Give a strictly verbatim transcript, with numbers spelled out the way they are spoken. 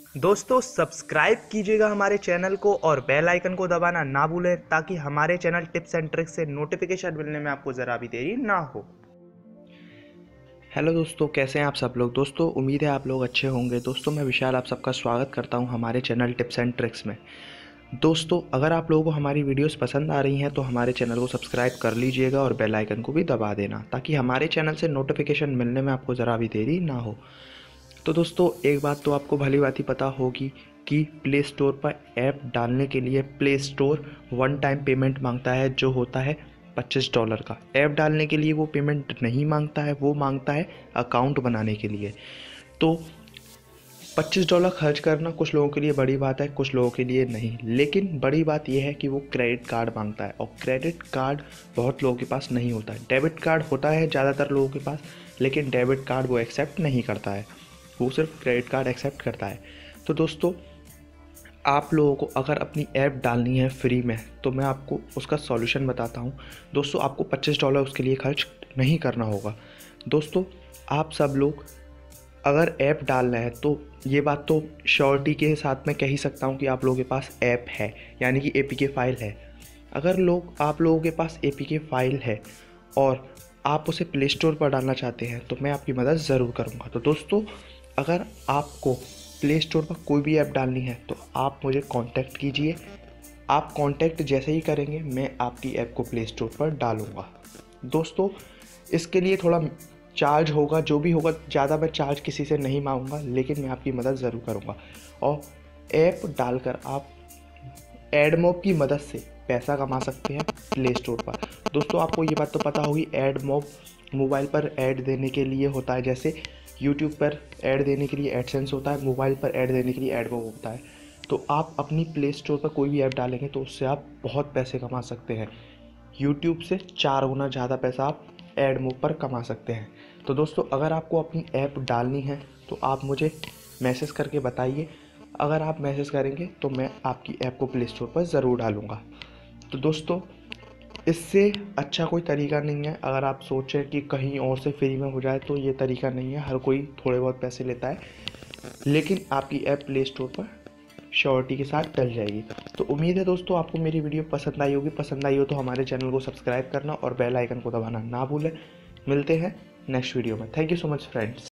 दोस्तों सब्सक्राइब कीजिएगा हमारे चैनल को और बेल आइकन को दबाना ना भूलें ताकि हमारे चैनल टिप्स एंड ट्रिक्स से नोटिफिकेशन मिलने में आपको ज़रा भी देरी ना हो। हेलो दोस्तों, कैसे हैं आप सब लोग। दोस्तों उम्मीद है आप लोग अच्छे होंगे। दोस्तों मैं विशाल आप सबका स्वागत करता हूं हमारे चैनल टिप्स एंड ट्रिक्स में। दोस्तों अगर आप लोगों को हमारी वीडियोस पसंद आ रही हैं तो हमारे चैनल को सब्सक्राइब कर लीजिएगा और बेल आइकन को भी दबा देना ताकि हमारे चैनल से नोटिफिकेशन मिलने में आपको ज़रा भी देरी ना हो। तो दोस्तों एक बात तो आपको भली बात ही पता होगी कि प्ले स्टोर पर ऐप डालने के लिए play store one time payment मांगता है, जो होता है पच्चीस डॉलर का। ऐप डालने के लिए वो पेमेंट नहीं मांगता है, वो मांगता है अकाउंट बनाने के लिए। तो पच्चीस डॉलर खर्च करना कुछ लोगों के लिए बड़ी बात है, कुछ लोगों के लिए नहीं। लेकिन बड़ी बात यह है कि वो क्रेडिट कार्ड मांगता है और क्रेडिट कार्ड बहुत लोगों के पास नहीं होता है। डेबिट कार्ड होता है ज़्यादातर लोगों के पास, लेकिन डेबिट कार्ड वो एक्सेप्ट नहीं करता है, वो सिर्फ क्रेडिट कार्ड एक्सेप्ट करता है। तो दोस्तों आप लोगों को अगर अपनी ऐप डालनी है फ्री में तो मैं आपको उसका सॉल्यूशन बताता हूँ। दोस्तों आपको पच्चीस डॉलर उसके लिए खर्च नहीं करना होगा। दोस्तों आप सब लोग अगर ऐप डालना है तो ये बात तो श्योरिटी के साथ मैं कह ही सकता हूँ कि आप लोगों के पास ऐप है, यानी कि एपीके फाइल है। अगर लोग आप लोगों के पास एपीके फाइल है और आप उसे प्ले स्टोर पर डालना चाहते हैं तो मैं आपकी मदद ज़रूर करूँगा। तो दोस्तों अगर आपको प्ले स्टोर पर कोई भी ऐप डालनी है तो आप मुझे कांटेक्ट कीजिए। आप कांटेक्ट जैसे ही करेंगे मैं आपकी ऐप को प्ले स्टोर पर डालूँगा। दोस्तों इसके लिए थोड़ा चार्ज होगा, जो भी होगा ज़्यादा मैं चार्ज किसी से नहीं मांगूंगा, लेकिन मैं आपकी मदद ज़रूर करूँगा। और ऐप डालकर आप एडमॉब की मदद से पैसा कमा सकते हैं प्ले स्टोर पर। दोस्तों आपको ये बात तो पता होगी, एडमॉब मोबाइल पर ऐड देने के लिए होता है। जैसे यूट्यूब पर ऐड देने के लिए एडसेंस होता है, मोबाइल पर ऐड देने के लिए एडमॉब होता है। तो आप अपनी प्ले स्टोर पर कोई भी ऐप डालेंगे तो उससे आप बहुत पैसे कमा सकते हैं। यूट्यूब से चार गुना ज़्यादा पैसा आप एडमॉब पर कमा सकते हैं। तो दोस्तों अगर आपको अपनी ऐप डालनी है तो आप मुझे मैसेज करके बताइए। अगर आप मैसेज करेंगे तो मैं आपकी ऐप को प्ले स्टोर पर ज़रूर डालूँगा। तो दोस्तों इससे अच्छा कोई तरीका नहीं है। अगर आप सोचें कि कहीं और से फ्री में हो जाए तो ये तरीका नहीं है। हर कोई थोड़े बहुत पैसे लेता है, लेकिन आपकी ऐप प्ले स्टोर पर श्योरिटी के साथ डल जाएगी। तो उम्मीद है दोस्तों आपको मेरी वीडियो पसंद आई होगी। पसंद आई हो तो हमारे चैनल को सब्सक्राइब करना और बेल आइकन को दबाना ना भूलें। मिलते हैं नेक्स्ट वीडियो में। Thank you so much friends.